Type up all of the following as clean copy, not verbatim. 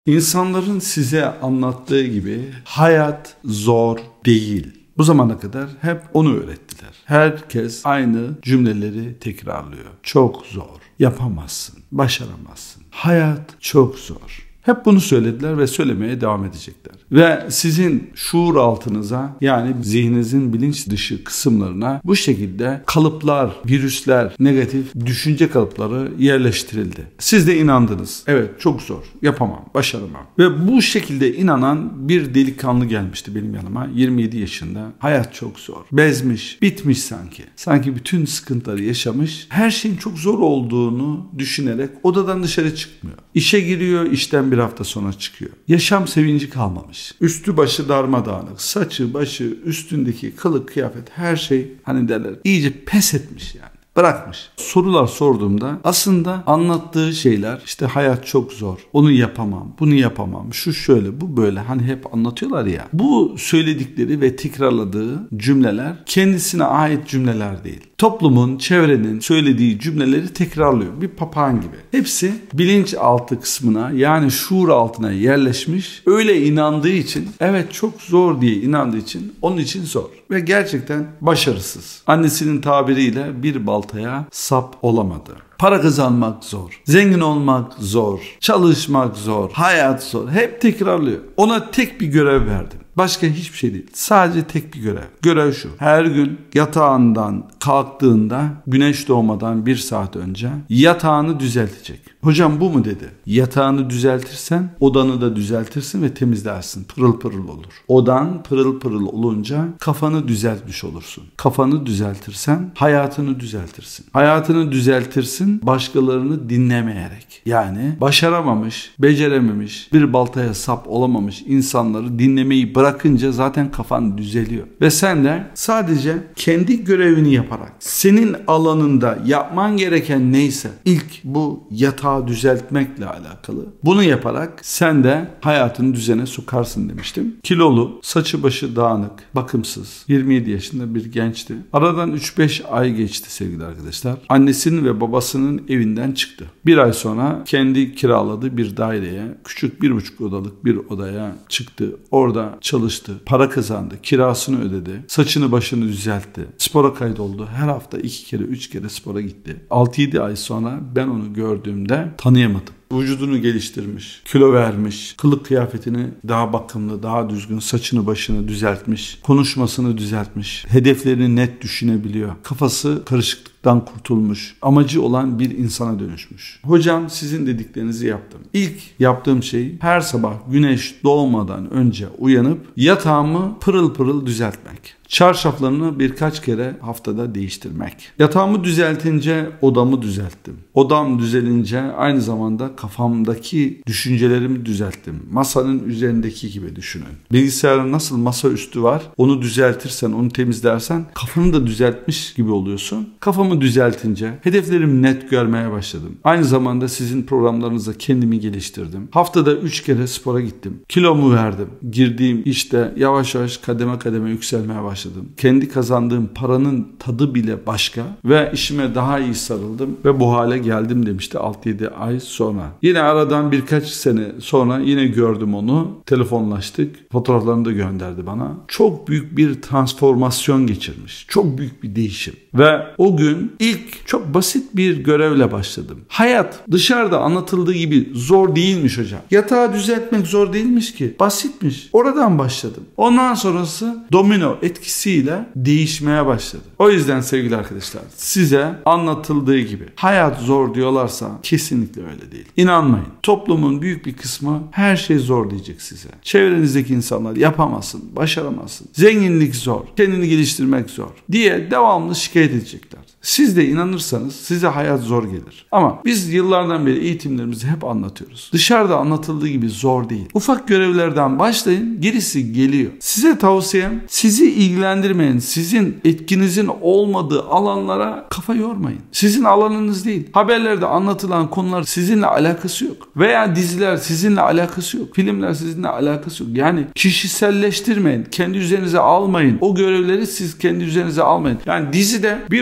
İnsanların size anlattığı gibi hayat zor değil. Bu zamana kadar hep onu öğrettiler. Herkes aynı cümleleri tekrarlıyor. Çok zor, yapamazsın, başaramazsın. Hayat çok zor. Hep bunu söylediler ve söylemeye devam edecekler. Ve sizin şuur altınıza, yani zihninizin bilinç dışı kısımlarına bu şekilde kalıplar, virüsler, negatif düşünce kalıpları yerleştirildi. Siz de inandınız. Evet, çok zor, yapamam, başaramam. Ve bu şekilde inanan bir delikanlı gelmişti benim yanıma. 27 yaşında. Hayat çok zor. Bezmiş, bitmiş sanki. Sanki bütün sıkıntıları yaşamış. Her şeyin çok zor olduğunu düşünerek odadan dışarı çıkmıyor. İşe giriyor, işten bir hafta sonra çıkıyor. Yaşam sevinci kalmamış. Üstü başı darmadağınık. Saçı, başı, üstündeki kılık, kıyafet, her şey hani derler iyice pes etmiş yani. Bırakmış. Sorular sorduğumda aslında anlattığı şeyler işte hayat çok zor. Onu yapamam, bunu yapamam, şu şöyle, bu böyle hani hep anlatıyorlar ya. Bu söyledikleri ve tekrarladığı cümleler kendisine ait cümleler değil. Toplumun, çevrenin söylediği cümleleri tekrarlıyor. Bir papağan gibi. Hepsi bilinçaltı kısmına, yani şuur altına yerleşmiş. Öyle inandığı için, evet çok zor diye inandığı için, onun için zor. Ve gerçekten başarısız. Annesinin tabiriyle bir baltaya sap olamadı. Para kazanmak zor, zengin olmak zor, çalışmak zor, hayat zor. Hep tekrarlıyor. Ona tek bir görev verdim. Başka hiçbir şey değil. Sadece tek bir görev. Görev şu. Her gün yatağından kalktığında güneş doğmadan 1 saat önce yatağını düzeltecek. Hocam bu mu dedi. Yatağını düzeltirsen odanı da düzeltirsin ve temizlersin. Pırıl pırıl olur. Odan pırıl pırıl olunca kafanı düzeltmiş olursun. Kafanı düzeltirsen hayatını düzeltirsin. Hayatını düzeltirsin başkalarını dinlemeyerek. Yani başaramamış, becerememiş, bir baltaya sap olamamış insanları dinlemeyi bırakınca zaten kafan düzeliyor. Ve sen de sadece kendi görevini yaparak, senin alanında yapman gereken neyse, ilk bu yatağı düzeltmekle alakalı, bunu yaparak sen de hayatını düzene sokarsın demiştim. Kilolu, saçı başı dağınık, bakımsız, 27 yaşında bir gençti. Aradan 3-5 ay geçti sevgili arkadaşlar. Annesinin ve babasının evinden çıktı. 1 ay sonra kendi kiraladığı bir daireye, küçük 1,5 odalık bir odaya çıktı. Orada çalıştı, para kazandı, kirasını ödedi, saçını başını düzeltti, spora kaydoldu. Her hafta 2 kere 3 kere spora gitti. 6-7 ay sonra ben onu gördüğümde tanıyamadım. Vücudunu geliştirmiş, kilo vermiş, kılık kıyafetini daha bakımlı, daha düzgün, saçını başını düzeltmiş, konuşmasını düzeltmiş, hedeflerini net düşünebiliyor. Kafası karışıklıktan kurtulmuş, amacı olan bir insana dönüşmüş. Hocam sizin dediklerinizi yaptım. İlk yaptığım şey her sabah güneş doğmadan önce uyanıp yatağımı pırıl pırıl düzeltmek. Çarşaflarını birkaç kere haftada değiştirmek. Yatağımı düzeltince odamı düzelttim. Odam düzelince aynı zamanda kafamdaki düşüncelerimi düzelttim. Masanın üzerindeki gibi düşünün. Bilgisayarın nasıl masaüstü var, onu düzeltirsen, onu temizlersen kafanı da düzeltmiş gibi oluyorsun. Kafamı düzeltince hedeflerimi net görmeye başladım. Aynı zamanda sizin programlarınızda kendimi geliştirdim. Haftada 3 kere spora gittim. Kilomu verdim. Girdiğim işte yavaş yavaş kademe kademe yükselmeye başladım. Kendi kazandığım paranın tadı bile başka ve işime daha iyi sarıldım ve bu hale geldim demişti 6-7 ay sonra. Yine aradan birkaç sene sonra yine gördüm onu. Telefonlaştık. Fotoğraflarını da gönderdi bana. Çok büyük bir transformasyon geçirmiş. Çok büyük bir değişim. Ve o gün ilk çok basit bir görevle başladım. Hayat dışarıda anlatıldığı gibi zor değilmiş hocam. Yatağı düzeltmek zor değilmiş ki. Basitmiş. Oradan başladım. Ondan sonrası domino etkisiyle değişmeye başladı. O yüzden sevgili arkadaşlar, size anlatıldığı gibi hayat zor diyorlarsa kesinlikle öyle değil. İnanmayın. Toplumun büyük bir kısmı her şey zor diyecek size. Çevrenizdeki insanlar yapamazsın, başaramazsın, zenginlik zor, kendini geliştirmek zor diye devamlı şikayet edecekler. Siz de inanırsanız size hayat zor gelir. Ama biz yıllardan beri eğitimlerimizi hep anlatıyoruz. Dışarıda anlatıldığı gibi zor değil. Ufak görevlerden başlayın, gerisi geliyor. Size tavsiyem, sizi ilgilendirmeyen, sizin etkinizin olmadığı alanlara kafa yormayın. Sizin alanınız değil. Haberlerde anlatılan konular sizinle alakası yok. Veya diziler sizinle alakası yok. Filmler sizinle alakası yok. Yani kişiselleştirmeyin. Kendi üzerinize almayın. O görevleri siz kendi üzerinize almayın. Yani dizide bir olay var.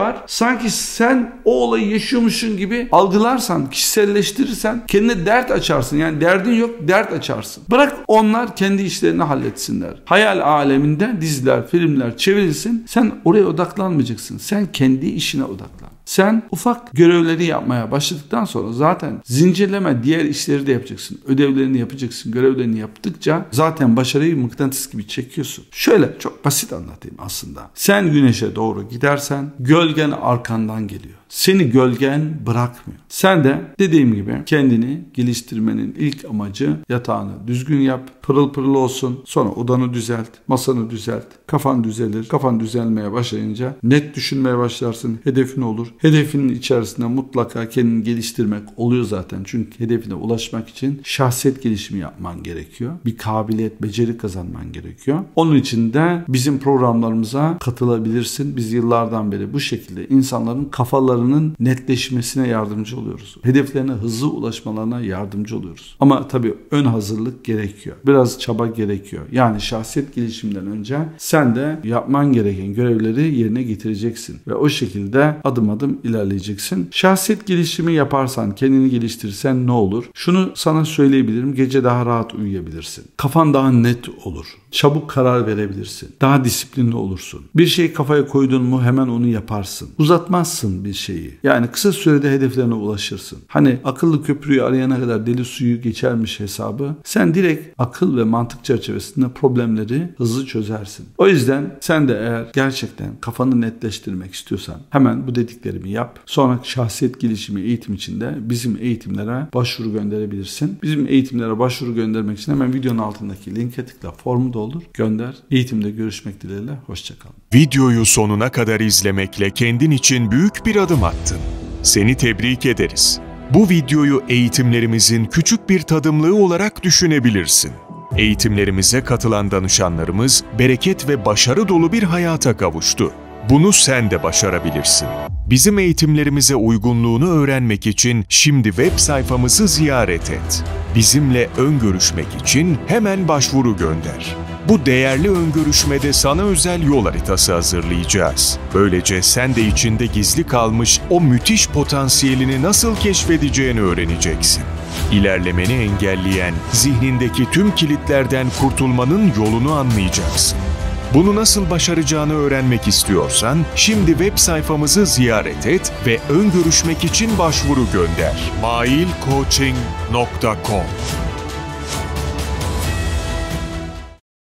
var. Sanki sen o olayı yaşıyormuşsun gibi algılarsan, kişiselleştirirsen kendine dert açarsın. Yani derdin yok, dert açarsın. Bırak onlar kendi işlerini halletsinler. Hayal aleminde diziler, filmler çevrilsin. Sen oraya odaklanmayacaksın. Sen kendi işine odaklan. Sen ufak görevleri yapmaya başladıktan sonra zaten zincirleme diğer işleri de yapacaksın. Ödevlerini yapacaksın. Görevlerini yaptıkça zaten başarıyı mıknatıs gibi çekiyorsun. Şöyle çok basit anlatayım aslında. Sen güneşe doğru gidersen gölgen arkandan geliyor. Seni gölgen bırakmıyor. Sen de dediğim gibi kendini geliştirmenin ilk amacı yatağını düzgün yap, pırıl pırıl olsun, sonra odanı düzelt, masanı düzelt, kafan düzelir. Kafan düzelmeye başlayınca net düşünmeye başlarsın, hedefin olur. Hedefinin içerisinde mutlaka kendini geliştirmek oluyor zaten. Çünkü hedefine ulaşmak için şahsiyet gelişimi yapman gerekiyor. Bir kabiliyet, beceri kazanman gerekiyor. Onun için de bizim programlarımıza katılabilirsin. Biz yıllardan beri bu şekilde insanların kafalarının netleşmesine yardımcı oluyoruz. Hedeflerine hızlı ulaşmalarına yardımcı oluyoruz. Ama tabii ön hazırlık gerekiyor. Biraz çaba gerekiyor. Yani şahsiyet gelişiminden önce sen de yapman gereken görevleri yerine getireceksin. Ve o şekilde adım adım ilerleyeceksin. Şahsiyet gelişimi yaparsan, kendini geliştirirsen ne olur? Şunu sana söyleyebilirim. Gece daha rahat uyuyabilirsin. Kafan daha net olur. Çabuk karar verebilirsin. Daha disiplinli olursun. Bir şey kafaya koydun mu hemen onu yaparsın. Uzatmazsın bir şeyi. Yani kısa sürede hedeflerine ulaşırsın. Hani akıllı köprüyü arayana kadar deli suyu geçermiş hesabı. Sen direkt akıl ve mantık çerçevesinde problemleri hızlı çözersin. O yüzden sen de eğer gerçekten kafanı netleştirmek istiyorsan hemen bu dediklerimi yap. Sonra şahsiyet gelişimi eğitim içinde bizim eğitimlere başvuru gönderebilirsin. Bizim eğitimlere başvuru göndermek için hemen videonun altındaki linke tıkla, formu doldur, gönder. Eğitimde görüşmek dileğiyle. Hoşçakalın. Videoyu sonuna kadar izlemekle kendin için büyük bir adım attın. Seni tebrik ederiz. Bu videoyu eğitimlerimizin küçük bir tadımlığı olarak düşünebilirsin. Eğitimlerimize katılan danışanlarımız bereket ve başarı dolu bir hayata kavuştu. Bunu sen de başarabilirsin. Bizim eğitimlerimize uygunluğunu öğrenmek için şimdi web sayfamızı ziyaret et. Bizimle ön görüşmek için hemen başvuru gönder. Bu değerli ön görüşmede sana özel yol haritası hazırlayacağız. Böylece sen de içinde gizli kalmış o müthiş potansiyelini nasıl keşfedeceğini öğreneceksin. İlerlemeni engelleyen zihnindeki tüm kilitlerden kurtulmanın yolunu anlayacaksın. Bunu nasıl başaracağını öğrenmek istiyorsan şimdi web sayfamızı ziyaret et ve ön görüşmek için başvuru gönder. mailcoaching.com